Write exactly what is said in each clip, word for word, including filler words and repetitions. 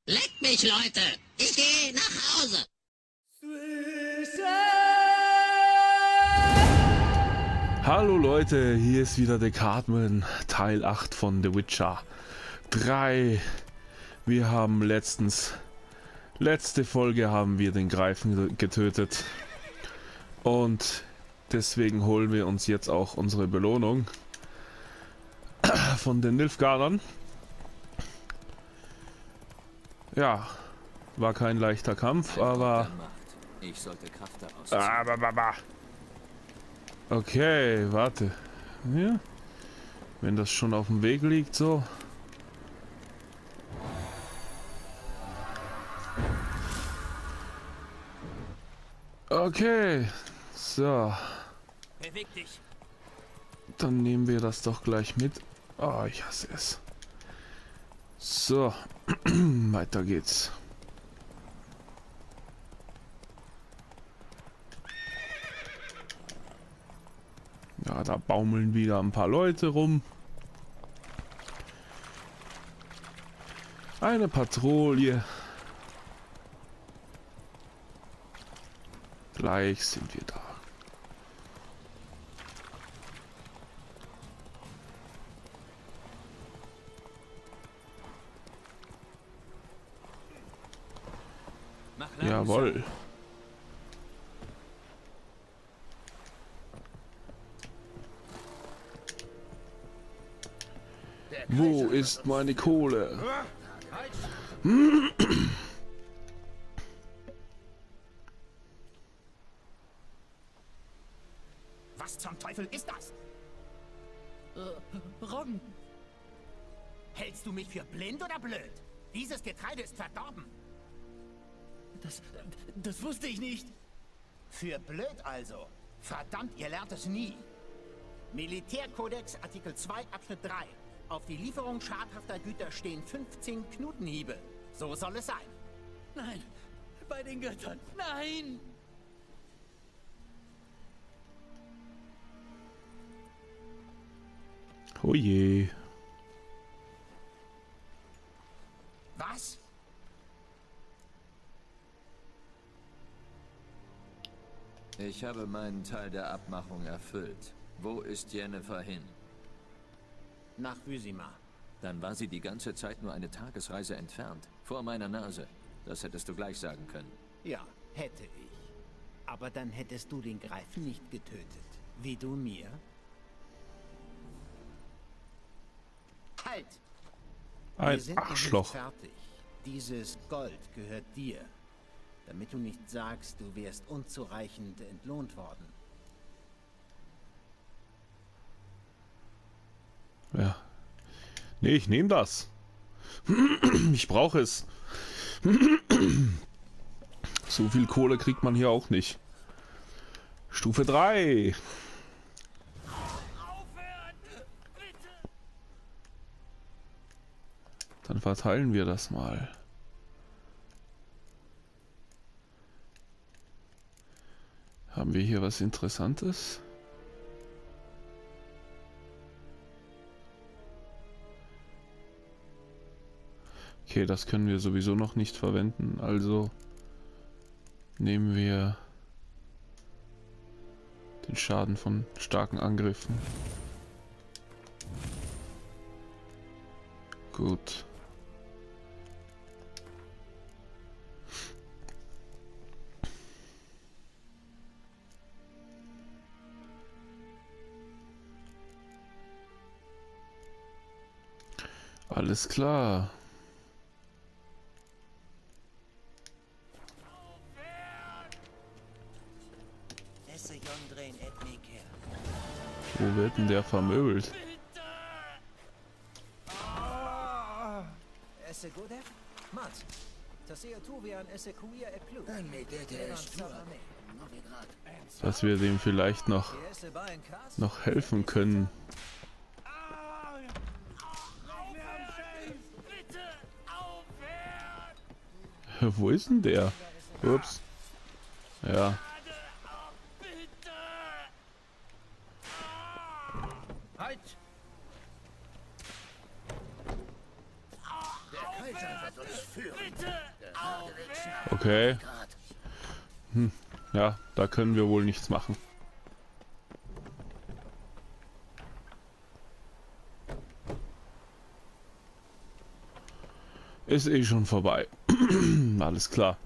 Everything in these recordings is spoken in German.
Leckt mich, Leute! Ich gehe nach Hause! Hallo Leute, hier ist wieder der Cartman, Teil acht von The Witcher drei. Wir haben letztens, letzte Folge haben wir den Greifen getötet. Und deswegen holen wir uns jetzt auch unsere Belohnung von den Nilfgaardern. Ja, war kein leichter Kampf, aber... Ich sollte Kraft daraus Ah, okay, warte. Ja. Wenn das schon auf dem Weg liegt, so. Okay, so. Beweg dich. Dann nehmen wir das doch gleich mit. Oh, ich hasse es. So, weiter geht's. Ja, da baumeln wieder ein paar Leute rum. Eine Patrouille. Gleich sind wir da. Mach langsam. Jawohl. Wo ist meine Kohle? Was zum Teufel ist das? Äh, Roggen. Hältst du mich für blind oder blöd? Dieses Getreide ist verdorben. Das, das wusste ich nicht. Für blöd also. Verdammt, ihr lernt es nie. Militärkodex Artikel zwei Abschnitt drei. Auf die Lieferung schadhafter Güter stehen fünfzehn Knutenhiebe. So soll es sein. Nein, bei den Göttern. Nein! Oh je. Was? Ich habe meinen Teil der Abmachung erfüllt. Wo ist Jennifer hin? Nach Vysima. Dann war sie die ganze Zeit nur eine Tagesreise entfernt. Vor meiner Nase. Das hättest du gleich sagen können. Ja, hätte ich. Aber dann hättest du den Greifen nicht getötet. Wie du mir? Halt! Wir Ein sind noch nicht Arschloch. fertig. Dieses Gold gehört dir. Damit du nicht sagst, du wärst unzureichend entlohnt worden. Ja. Nee, ich nehme das. Ich brauche es. So viel Kohle kriegt man hier auch nicht. Stufe drei. Dann verteilen wir das mal. Haben wir hier was Interessantes? Okay, das können wir sowieso noch nicht verwenden, also nehmen wir den Schaden von starken Angriffen. Gut. Alles klar. Wo wird denn der vermöbelt? Dass wir dem vielleicht noch noch helfen können. Wo ist denn der? Ups. Ja. Halt! Der Kaiser Okay. Hm. Ja, da können wir wohl nichts machen. Ist eh schon vorbei. Alles klar.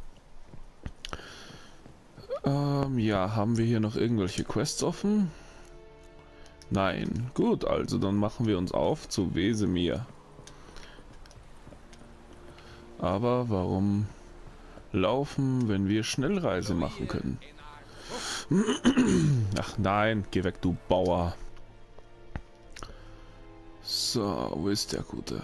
Ähm, ja, haben wir hier noch irgendwelche Quests offen? Nein. Gut, also dann machen wir uns auf zu Wesemir. Aber warum laufen, wenn wir Schnellreise machen können? Ach nein, geh weg, du Bauer. So, wo ist der Gute?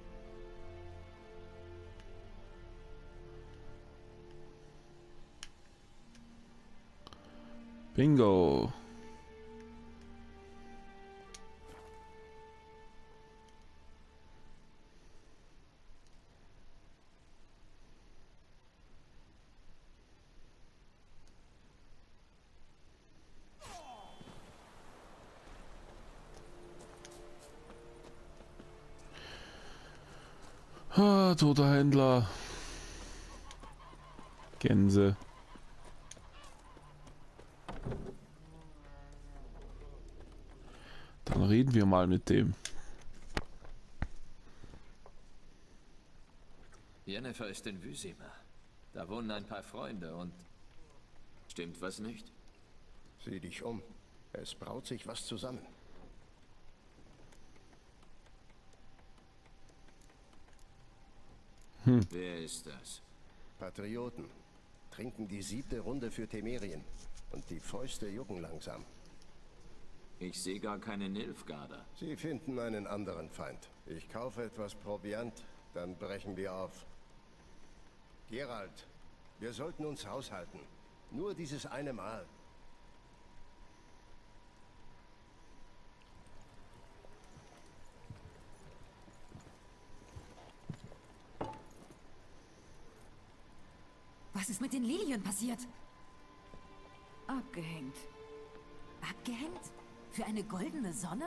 Bingo. Ah, toter Händler. Gänse. Dann reden wir mal mit dem. Jennifer ist in Wesemir. Da wohnen ein paar Freunde und... Stimmt was nicht? Sieh dich um. Es braut sich was zusammen. Hm. Wer ist das? Patrioten trinken die siebte Runde für Temerien. Und die Fäuste jucken langsam. Ich sehe gar keine Nilfgaarder. Sie finden einen anderen Feind. Ich kaufe etwas Proviant, dann brechen wir auf. Geralt, wir sollten uns haushalten. Nur dieses eine Mal. Was ist mit den Lilien passiert? Abgehängt. Abgehängt? Für eine goldene Sonne?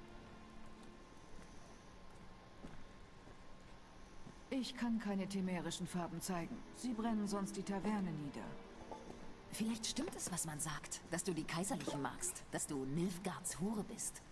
Ich kann keine temerischen Farben zeigen. Sie brennen sonst die Taverne nieder. Vielleicht stimmt es, was man sagt, dass du die Kaiserlichen magst, dass du Nilfgaards Hure bist.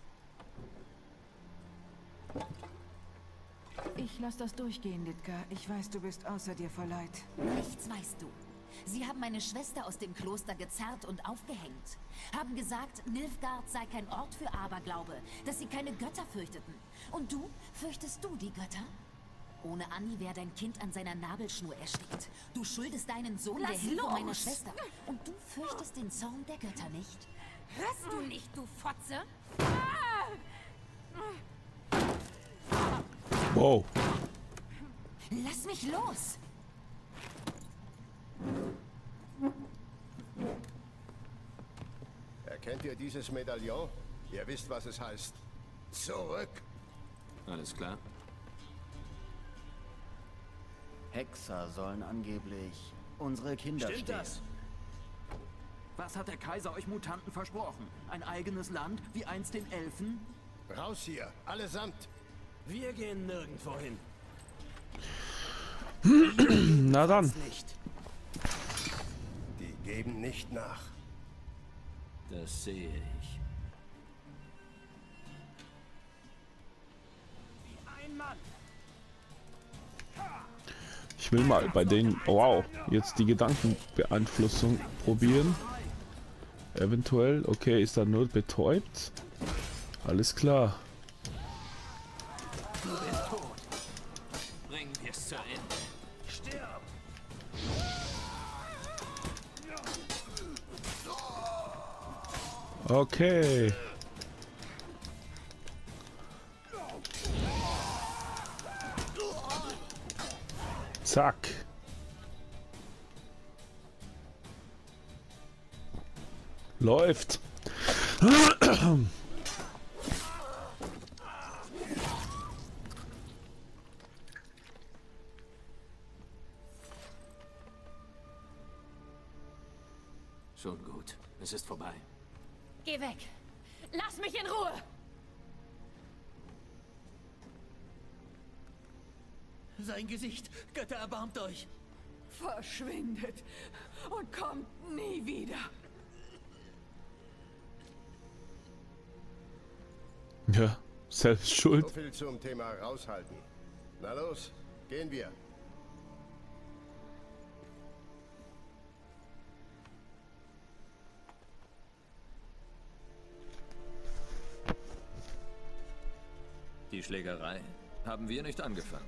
Ich lass das durchgehen, Litka. Ich weiß, du bist außer dir vor Leid. Nichts weißt du. Sie haben meine Schwester aus dem Kloster gezerrt und aufgehängt. Haben gesagt, Nilfgaard sei kein Ort für Aberglaube, dass sie keine Götter fürchteten. Und du, fürchtest du die Götter? Ohne Anni wäre dein Kind an seiner Nabelschnur erstickt. Du schuldest deinen Sohn Lass der Hilfe los! meiner Schwester. Und du fürchtest den Zorn der Götter nicht? Hörst du nicht, du Fotze? Wow. Lass mich los! Erkennt ihr dieses Medaillon? Ihr wisst, was es heißt. Zurück! Alles klar? Hexer sollen angeblich unsere Kinder Stimmt stehlen. das? Was hat der Kaiser euch Mutanten versprochen? Ein eigenes Land, wie einst den Elfen? Raus hier, allesamt! Wir gehen nirgendwo hin. Na dann. Nicht. Die geben nicht nach. Das sehe ich. Wie ein Mann. Ich will mal bei denen, wow, jetzt die Gedankenbeeinflussung probieren. Eventuell, okay, ist da nur betäubt? Alles klar. Du bist tot. Bringen wir es zu Ende. Stirb! Okay. Zack. Läuft. Schon gut. Es ist vorbei. Geh weg. Lass mich in Ruhe. Sein Gesicht. Götter, erbarmt euch. Verschwindet und kommt nie wieder. Ja, selbst schuld. So viel zum Thema raushalten. Na los, gehen wir. Die Schlägerei haben wir nicht angefangen.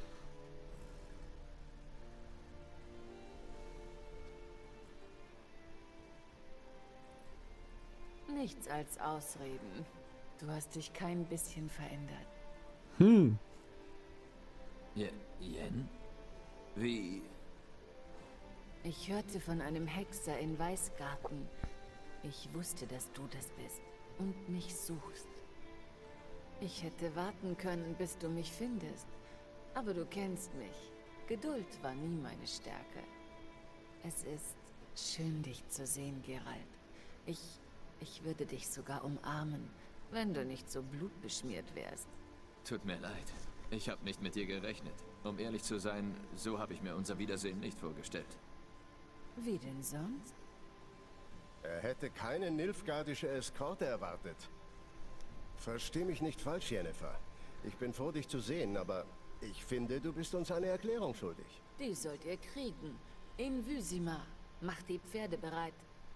Nichts als Ausreden. Du hast dich kein bisschen verändert. Hm. Je Yen? Wie? Ich hörte von einem Hexer in Weißgarten. Ich wusste, dass du das bist und mich suchst. Ich hätte warten können, bis du mich findest. Aber du kennst mich. Geduld war nie meine Stärke. Es ist schön, dich zu sehen, Geralt. Ich, ich würde dich sogar umarmen, wenn du nicht so blutbeschmiert wärst. Tut mir leid. Ich habe nicht mit dir gerechnet. Um ehrlich zu sein, so habe ich mir unser Wiedersehen nicht vorgestellt. Wie denn sonst? Er hätte keine nilfgaardische Eskorte erwartet. Versteh mich nicht falsch, Yennefer. Ich bin froh, dich zu sehen, aber ich finde, du bist uns eine Erklärung schuldig. Die sollt ihr kriegen. In Vizima. Macht die Pferde bereit.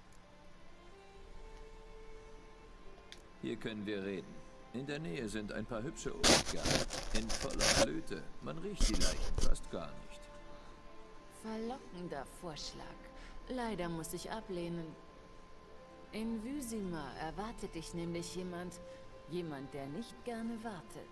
Hier können wir reden. In der Nähe sind ein paar hübsche Obstgärten. In voller Blüte. Man riecht die Leichen fast gar nicht. Verlockender Vorschlag. Leider muss ich ablehnen. In Vizima erwartet dich nämlich jemand, jemand, der nicht gerne wartet.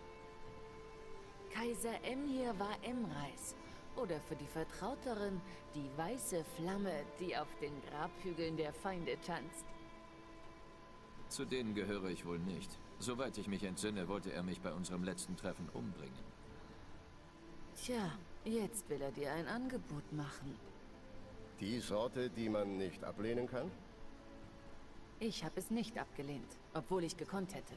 Kaiser Emhyr war Emreis. Oder für die Vertrauteren, die weiße Flamme, die auf den Grabhügeln der Feinde tanzt. Zu denen gehöre ich wohl nicht. Soweit ich mich entsinne, wollte er mich bei unserem letzten Treffen umbringen. Tja, jetzt will er dir ein Angebot machen. Die Sorte, die man nicht ablehnen kann? Ich habe es nicht abgelehnt, obwohl ich gekonnt hätte.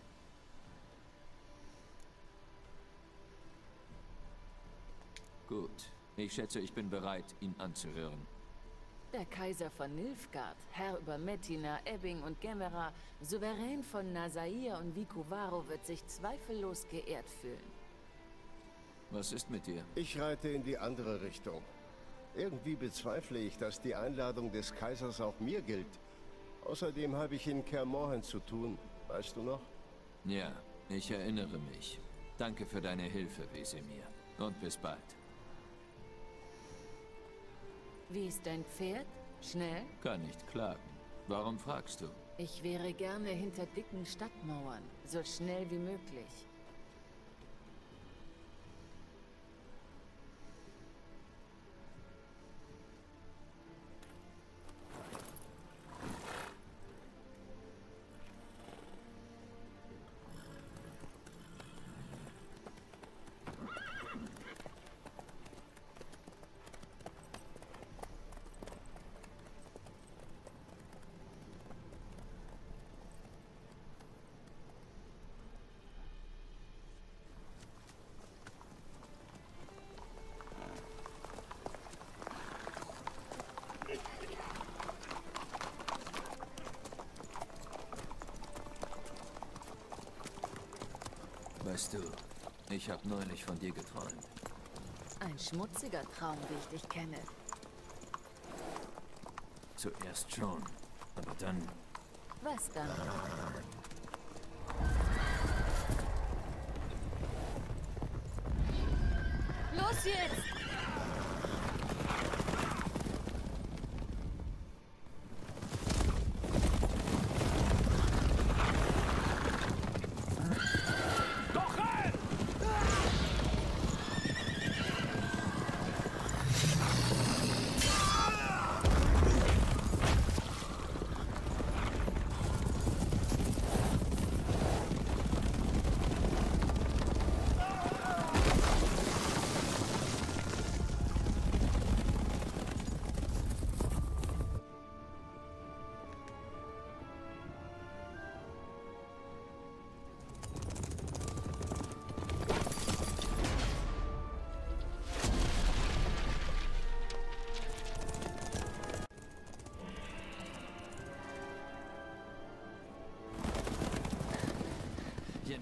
Gut. Ich schätze, ich bin bereit, ihn anzuhören. Der Kaiser von Nilfgaard, Herr über Metina, Ebbing und Gemera, Souverän von Nazair und Vicuvaro, wird sich zweifellos geehrt fühlen. Was ist mit dir? Ich reite in die andere Richtung. Irgendwie bezweifle ich, dass die Einladung des Kaisers auch mir gilt. Außerdem habe ich in Kaer Morhen zu tun. Weißt du noch? Ja, ich erinnere mich. Danke für deine Hilfe, Wesemir. Und bis bald. Wie ist dein Pferd? Schnell? Kann nicht klagen. Warum fragst du? Ich wäre gerne hinter dicken Stadtmauern, so schnell wie möglich. Weißt du, ich habe neulich von dir geträumt. Ein schmutziger Traum, wie ich dich kenne. Zuerst schon, aber dann... Was dann? Los jetzt!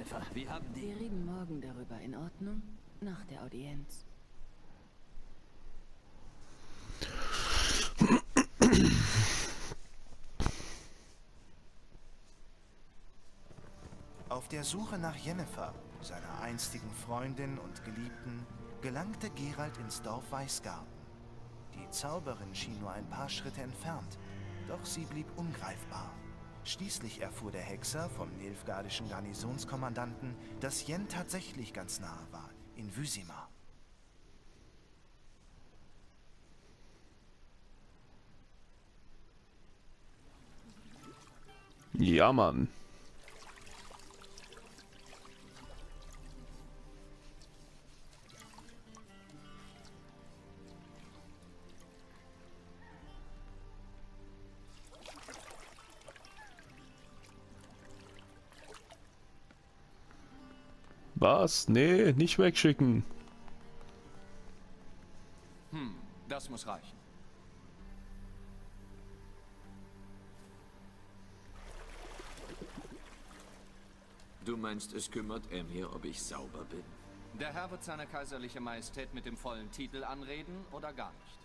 Yennefer. Wir haben die... Wir reden morgen darüber, in Ordnung? Nach der Audienz. Auf der Suche nach Yennefer, seiner einstigen Freundin und Geliebten, gelangte Geralt ins Dorf Weißgarten. Die Zauberin schien nur ein paar Schritte entfernt, doch sie blieb ungreifbar. Schließlich erfuhr der Hexer vom nilfgaardischen Garnisonskommandanten, dass Yen tatsächlich ganz nahe war, in Vizima. Ja, Mann. Was? Nee, nicht wegschicken. Hm, das muss reichen. Du meinst, es kümmert Emir, ob ich sauber bin? Der Herr wird seine kaiserliche Majestät mit dem vollen Titel anreden oder gar nicht?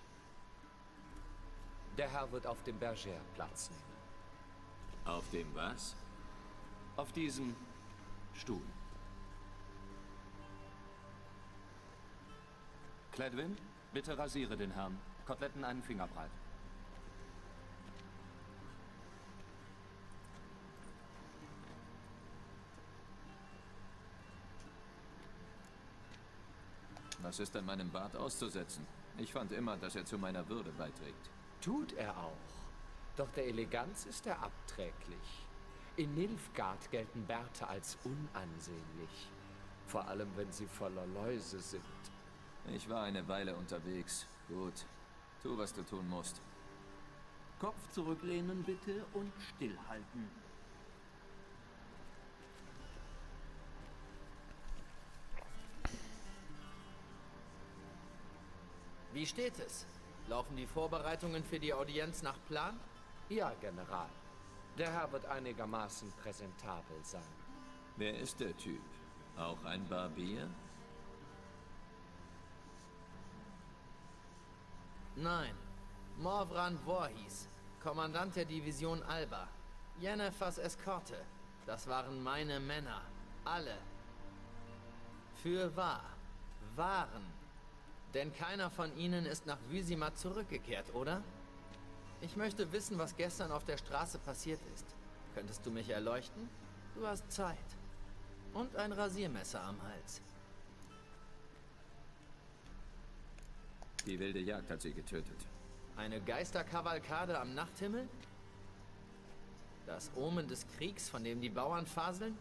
Der Herr wird auf dem Bergère Platz nehmen. Auf dem was? Auf diesem Stuhl. Cledwyn, bitte rasiere den Herrn. Koteletten einen Finger breit. Was ist an meinem Bart auszusetzen? Ich fand immer, dass er zu meiner Würde beiträgt. Tut er auch. Doch der Eleganz ist er abträglich. In Nilfgaard gelten Bärte als unansehnlich. Vor allem, wenn sie voller Läuse sind. Ich war eine Weile unterwegs. Gut. Tu, was du tun musst. Kopf zurücklehnen bitte und stillhalten. Wie steht es? Laufen die Vorbereitungen für die Audienz nach Plan? Ja, General. Der Herr wird einigermaßen präsentabel sein. Wer ist der Typ? Auch ein Barbier? Nein. Morvran Voorhis, Kommandant der Division Alba. Yennefers Eskorte. Das waren meine Männer. Alle. Für wahr. Waren. Denn keiner von ihnen ist nach Vizima zurückgekehrt, oder? Ich möchte wissen, was gestern auf der Straße passiert ist. Könntest du mich erleuchten? Du hast Zeit. Und ein Rasiermesser am Hals. Die wilde Jagd hat sie getötet. Eine Geisterkavalkade am Nachthimmel? Das Omen des Kriegs, von dem die Bauern faseln?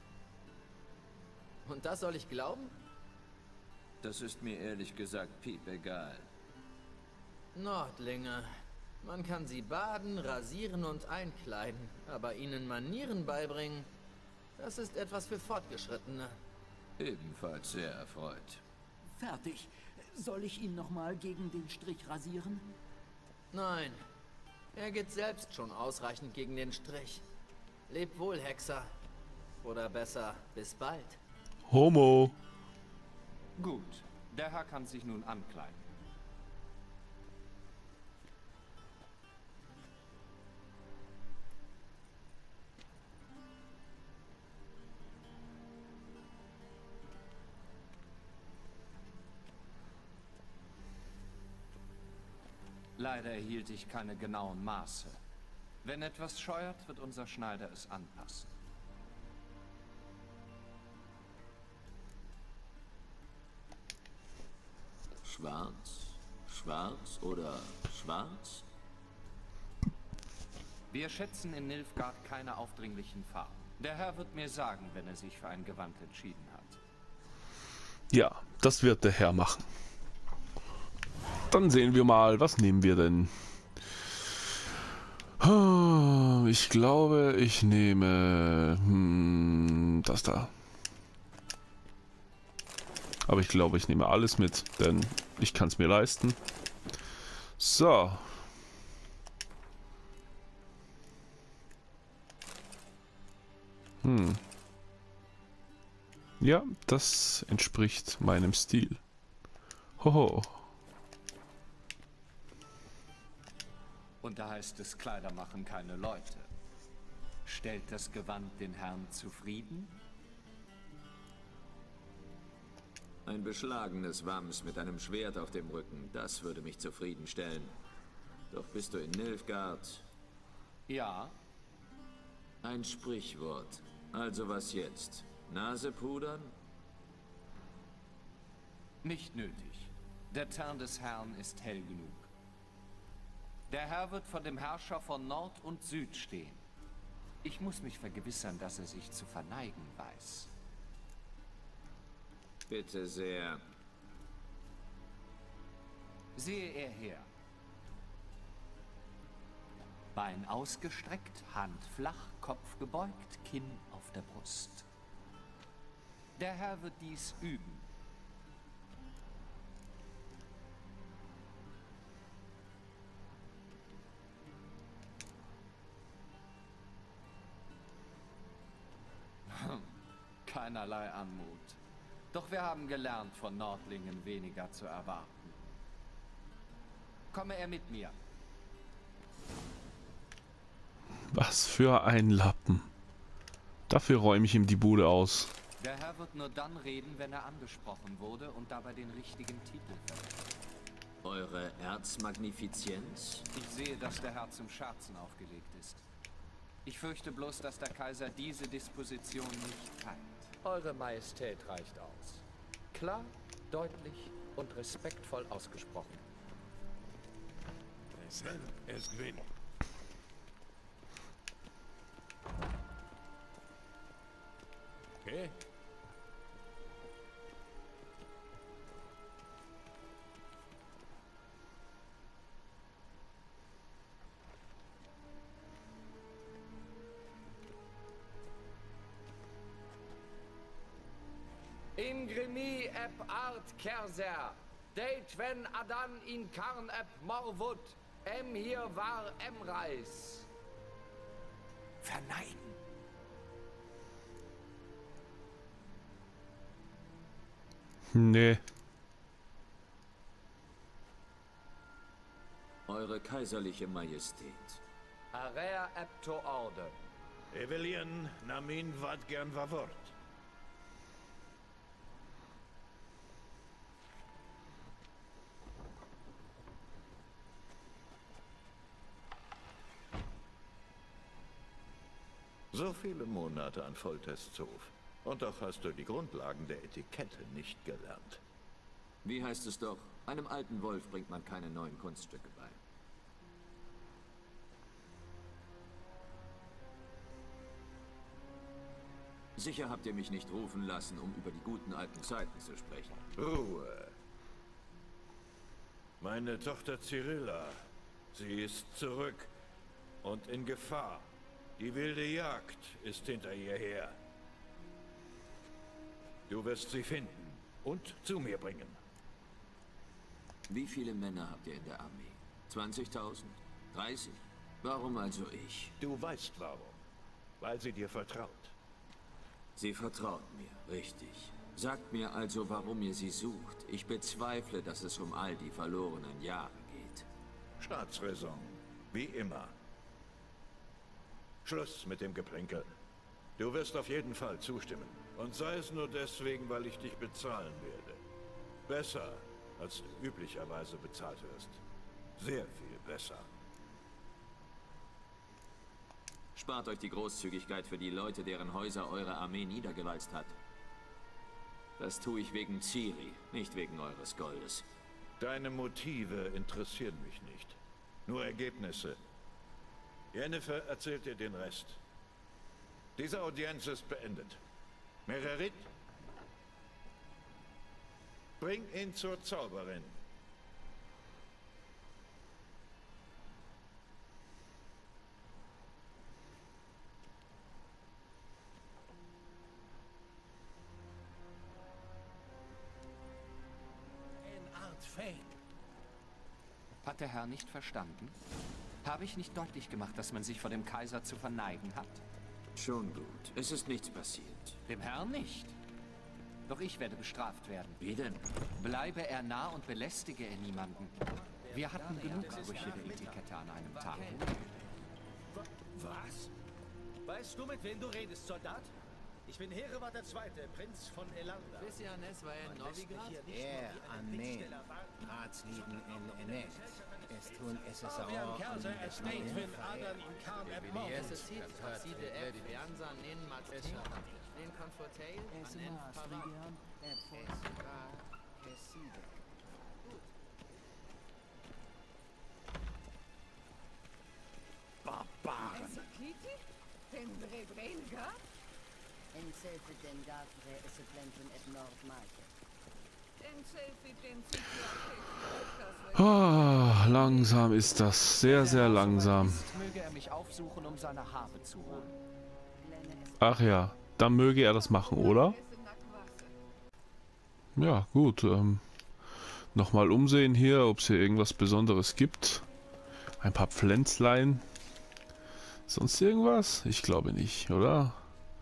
Und das soll ich glauben? Das ist mir ehrlich gesagt piep egal. Nordlinge. Man kann sie baden, rasieren und einkleiden, aber ihnen Manieren beibringen, das ist etwas für Fortgeschrittene. Ebenfalls sehr erfreut. Fertig. Soll ich ihn nochmal gegen den Strich rasieren? Nein. Er geht selbst schon ausreichend gegen den Strich. Leb wohl, Hexer. Oder besser, bis bald. Homo. Gut. Der Herr kann sich nun ankleiden. Leider erhielt ich keine genauen Maße. Wenn etwas scheuert, wird unser Schneider es anpassen. Schwarz? Schwarz oder schwarz? Wir schätzen in Nilfgaard keine aufdringlichen Farben. Der Herr wird mir sagen, wenn er sich für ein Gewand entschieden hat. Ja, das wird der Herr machen. Dann sehen wir mal, was nehmen wir denn? Ich glaube, ich nehme hm, das da. Aber ich glaube, ich nehme alles mit, denn ich kann es mir leisten. So. Hm. Ja, das entspricht meinem Stil. Hoho. Und da heißt es, Kleider machen keine Leute. Stellt das Gewand den Herrn zufrieden? Ein beschlagenes Wams mit einem Schwert auf dem Rücken, das würde mich zufriedenstellen. Doch bist du in Nilfgaard? Ja. Ein Sprichwort. Also was jetzt? Nase pudern? Nicht nötig. Der Teint des Herrn ist hell genug. Der Herr wird vor dem Herrscher von Nord und Süd stehen. Ich muss mich vergewissern, dass er sich zu verneigen weiß. Bitte sehr. Sehe er her. Bein ausgestreckt, Hand flach, Kopf gebeugt, Kinn auf der Brust. Der Herr wird dies üben. Keinerlei Anmut. Doch wir haben gelernt, von Nordlingen weniger zu erwarten. Komme er mit mir. Was für ein Lappen. Dafür räume ich ihm die Bude aus. Der Herr wird nur dann reden, wenn er angesprochen wurde und dabei den richtigen Titel verwendet. Eure Erzmagnifizienz? Ich sehe, dass der Herr zum Scherzen aufgelegt ist. Ich fürchte bloß, dass der Kaiser diese Disposition nicht teilt. Eure Majestät reicht aus. Klar, deutlich und respektvoll ausgesprochen. Es gewinnt. Okay. Ingrimi eb art kerser, deit wenn adan in karn eb morvut, em hier war em reis. Verneigen. Nee. Eure kaiserliche Majestät. Area eb to order. Evelien namin wat gern war Wort. So viele Monate an Foltesthof. Und doch hast du die Grundlagen der Etikette nicht gelernt. Wie heißt es doch? Einem alten Wolf bringt man keine neuen Kunststücke bei. Sicher habt ihr mich nicht rufen lassen, um über die guten alten Zeiten zu sprechen. Ruhe. Meine Tochter Cyrilla, sie ist zurück und in Gefahr. Die wilde Jagd ist hinter ihr her. Du wirst sie finden und zu mir bringen. Wie viele Männer habt ihr in der Armee? zwanzigtausend? dreißig? Warum also ich? Du weißt warum. Weil sie dir vertraut. Sie vertraut mir, richtig. Sagt mir also, warum ihr sie sucht. Ich bezweifle, dass es um all die verlorenen Jahre geht. Staatsräson, wie immer. Schluss mit dem Geplänkel. Du wirst auf jeden Fall zustimmen. Und sei es nur deswegen, weil ich dich bezahlen werde. Besser, als du üblicherweise bezahlt wirst. Sehr viel besser. Spart euch die Großzügigkeit für die Leute, deren Häuser eure Armee niedergewalzt hat. Das tue ich wegen Ciri, nicht wegen eures Goldes. Deine Motive interessieren mich nicht. Nur Ergebnisse. Yennefer erzählt dir den Rest. Diese Audienz ist beendet. Mererit, bring ihn zur Zauberin. Hat der Herr nicht verstanden? Habe ich nicht deutlich gemacht, dass man sich vor dem Kaiser zu verneigen hat? Schon gut. Es ist nichts passiert. Dem Herrn nicht. Doch ich werde bestraft werden. Wie denn? Bleibe er nah und belästige er niemanden. Wir hatten genug Brüche der Etikette an einem Tag. Was? Weißt du, mit wem du redest, Soldat? Ich bin Hereward der Zweite, Prinz von Elanda. Bisher Ness war er in Novigrad? Er, Armeen, Ratslieden in Enet. Es tun S S A O und es Wenn Adan in Karn Es ist hier, Tasside F, Fernsan, Nen, Matin, Nen, Confortail, Anen, Pava. Barbaren! Ah, langsam ist das. Sehr, sehr langsam. Möge er mich aufsuchen, um seine Habe zu holen. Ach ja, dann möge er das machen, oder? Ja, gut. Ähm, Nochmal umsehen hier, ob es hier irgendwas Besonderes gibt. Ein paar Pflänzlein. Sonst irgendwas? Ich glaube nicht, oder?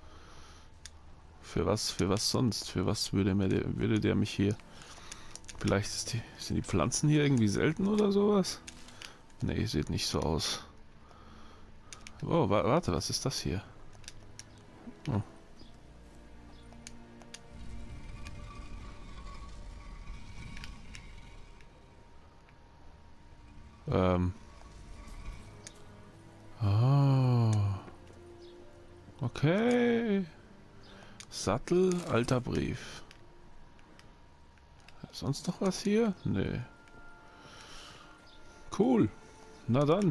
Für was, für was sonst? Für was würde, mir der, würde der mich hier... Vielleicht ist die, sind die Pflanzen hier irgendwie selten oder sowas? Nee, sieht nicht so aus. Oh, wa warte, was ist das hier? Oh. Ähm. Oh. Okay. Sattel, alter Brief. Sonst noch was hier? Nee. Cool. Na dann.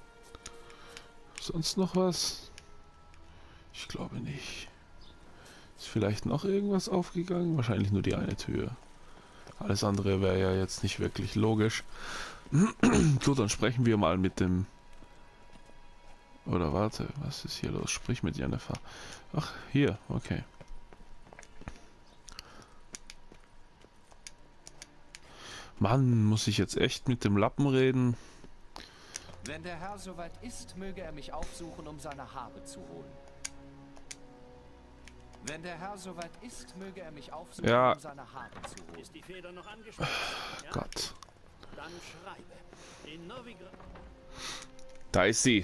Sonst noch was? Ich glaube nicht. Ist vielleicht noch irgendwas aufgegangen? Wahrscheinlich nur die eine Tür. Alles andere wäre ja jetzt nicht wirklich logisch. Gut, dann sprechen wir mal mit dem... Oder warte, was ist hier los? Sprich mit Jennifer. Ach, hier, okay. Mann, muss ich jetzt echt mit dem Lappen reden? Wenn der Herr soweit ist, möge er mich aufsuchen, um seine Habe zu holen. Wenn der Herr soweit ist, möge er mich aufsuchen, ja. um seine Habe zu holen. Ist die Feder noch angeschlossen? Ja? Gott. Dann schreibe. In Novigrad. Da ist sie.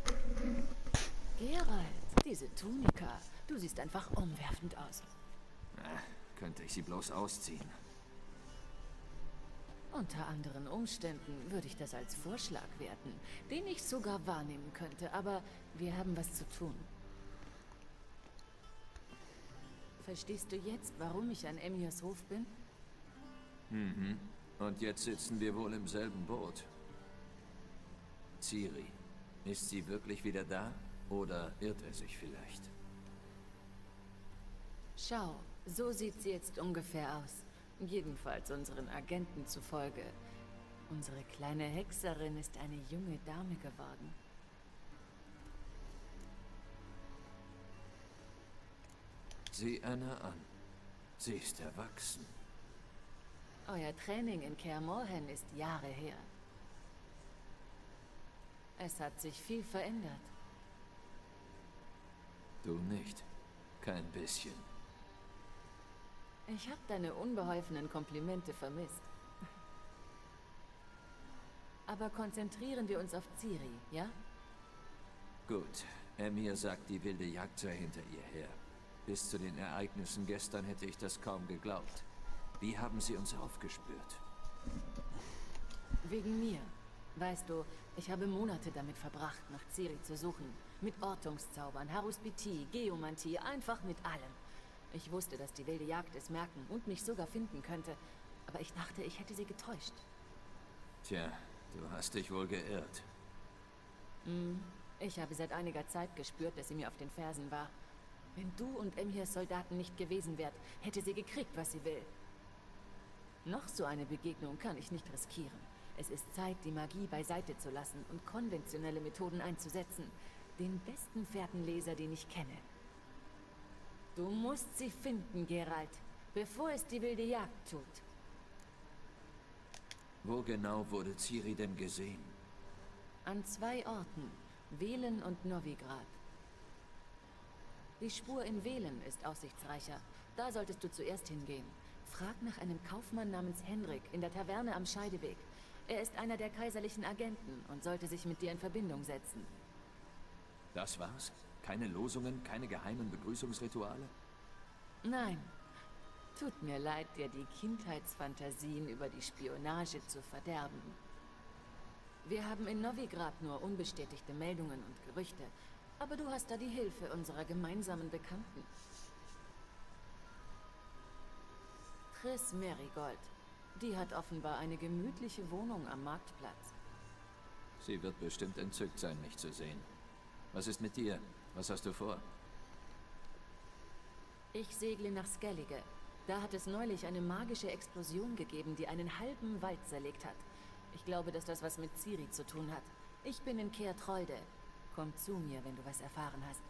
Geralt, diese Tunika. Du siehst einfach umwerfend aus. Äh, könnte ich sie bloß ausziehen. Unter anderen Umständen würde ich das als Vorschlag werten, den ich sogar wahrnehmen könnte, aber wir haben was zu tun. Verstehst du jetzt, warum ich an Emirs Hof bin? Mhm. Und jetzt sitzen wir wohl im selben Boot. Ciri, ist sie wirklich wieder da? Oder irrt er sich vielleicht? Schau, so sieht sie jetzt ungefähr aus. Jedenfalls unseren Agenten zufolge. Unsere kleine Hexerin ist eine junge Dame geworden. Sieh Anna an. Sie ist erwachsen. Euer Training in Kaer Morhen ist Jahre her. Es hat sich viel verändert. Du nicht. Kein bisschen. Ich habe deine unbeholfenen Komplimente vermisst. Aber konzentrieren wir uns auf Ciri, ja? Gut. Emir sagt, die wilde Jagd sei hinter ihr her. Bis zu den Ereignissen gestern hätte ich das kaum geglaubt. Wie haben sie uns aufgespürt? Wegen mir. Weißt du, ich habe Monate damit verbracht, nach Ciri zu suchen. Mit Ortungszaubern, Haruspitie, Geomantie, einfach mit allem. Ich wusste, dass die wilde Jagd es merken und mich sogar finden könnte. Aber ich dachte, ich hätte sie getäuscht. Tja, du hast dich wohl geirrt. Hm, ich habe seit einiger Zeit gespürt, dass sie mir auf den Fersen war. Wenn du und Emirs Soldaten nicht gewesen wärt, hätte sie gekriegt, was sie will. Noch so eine Begegnung kann ich nicht riskieren. Es ist Zeit, die Magie beiseite zu lassen und konventionelle Methoden einzusetzen. Den besten Fährtenleser, den ich kenne. Du musst sie finden, Geralt, bevor es die wilde Jagd tut. Wo genau wurde Ciri denn gesehen? An zwei Orten, Velen und Novigrad. Die Spur in Velen ist aussichtsreicher. Da solltest du zuerst hingehen. Frag nach einem Kaufmann namens Henrik in der Taverne am Scheideweg. Er ist einer der kaiserlichen Agenten und sollte sich mit dir in Verbindung setzen. Das war's? Keine Losungen, keine geheimen Begrüßungsrituale? Nein. Tut mir leid, dir die Kindheitsfantasien über die Spionage zu verderben. Wir haben in Novigrad nur unbestätigte Meldungen und Gerüchte, aber du hast da die Hilfe unserer gemeinsamen Bekannten. Triss Merigold. Die hat offenbar eine gemütliche Wohnung am Marktplatz. Sie wird bestimmt entzückt sein, mich zu sehen. Was ist mit dir? Was hast du vor? Ich segle nach Skellige. Da hat es neulich eine magische Explosion gegeben, die einen halben Wald zerlegt hat. Ich glaube, dass das was mit Ciri zu tun hat. Ich bin in Kehrtrolde. Komm zu mir, wenn du was erfahren hast.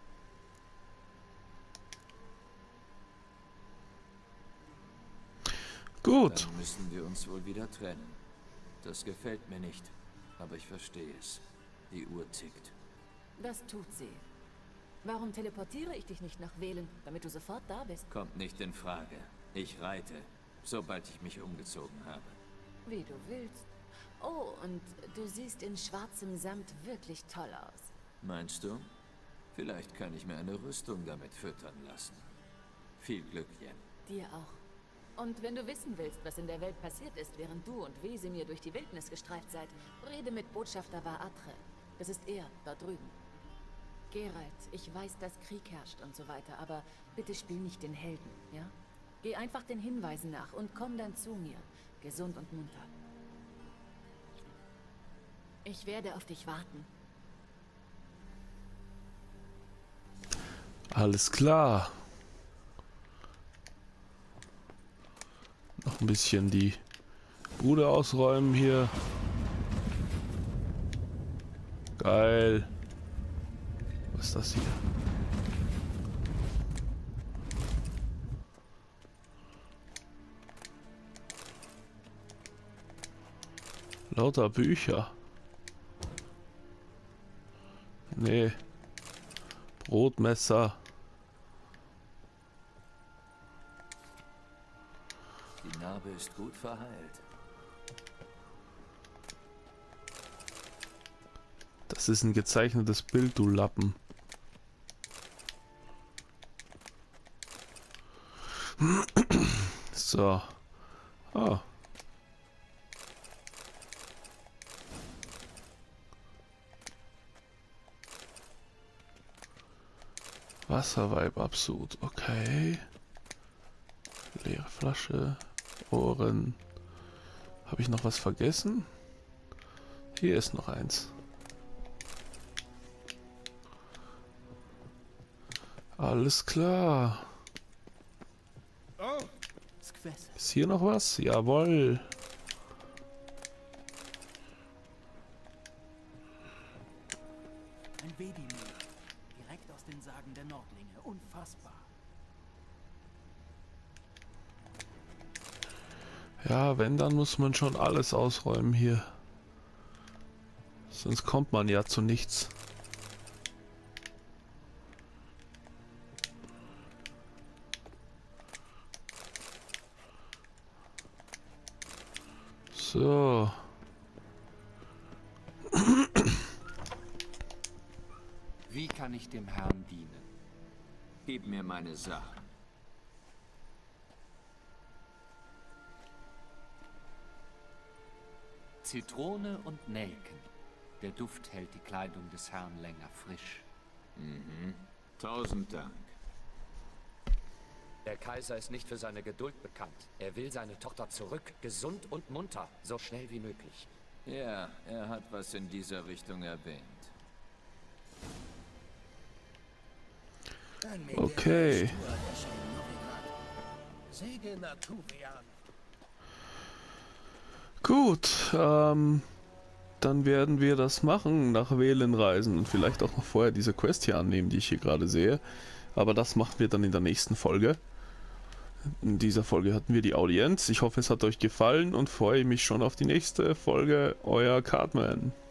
Gut. Dann müssen wir uns wohl wieder trennen. Das gefällt mir nicht, aber ich verstehe es. Die Uhr tickt. Das tut sie. Warum teleportiere ich dich nicht nach Velen, damit du sofort da bist? Kommt nicht in Frage. Ich reite, sobald ich mich umgezogen habe. Wie du willst. Oh, und du siehst in schwarzem Samt wirklich toll aus. Meinst du? Vielleicht kann ich mir eine Rüstung damit füttern lassen. Viel Glück, Yen. Dir auch. Und wenn du wissen willst, was in der Welt passiert ist, während du und Wesemir durch die Wildnis gestreift seid, rede mit Botschafter Var-Atre. Das ist er, da drüben. Geralt, ich weiß, dass Krieg herrscht und so weiter, aber bitte spiel nicht den Helden, ja? Geh einfach den Hinweisen nach und komm dann zu mir, gesund und munter. Ich werde auf dich warten. Alles klar. Noch ein bisschen die Bude ausräumen hier. Geil. Was ist das hier? Lauter Bücher. Nee. Brotmesser. Die Narbe ist gut verheilt. Das ist ein gezeichnetes Bild, du Lappen. So. Ah. Wasserweib absurd. Okay. Leere Flasche. Ohren. Habe ich noch was vergessen? Hier ist noch eins. Alles klar. Ist hier noch was? Jawohl. Ein Vedimir. Direkt aus den Sagen der Nordlinge. Unfassbar. Ja, wenn, dann muss man schon alles ausräumen hier. Sonst kommt man ja zu nichts. So. Wie kann ich dem Herrn dienen? Gib mir meine Sachen. Zitrone und Nelken. Der Duft hält die Kleidung des Herrn länger frisch. Mhm. Tausend Dank. Der Kaiser ist nicht für seine Geduld bekannt. Er will seine Tochter zurück, gesund und munter, so schnell wie möglich. Ja, er hat was in dieser Richtung erwähnt. Okay. Gut, ähm, dann werden wir das machen, nach Velen reisen und vielleicht auch noch vorher diese Quest hier annehmen, die ich hier gerade sehe. Aber das machen wir dann in der nächsten Folge. In dieser Folge hatten wir die Audienz. Ich hoffe, es hat euch gefallen und freue mich schon auf die nächste Folge. Euer Cartman.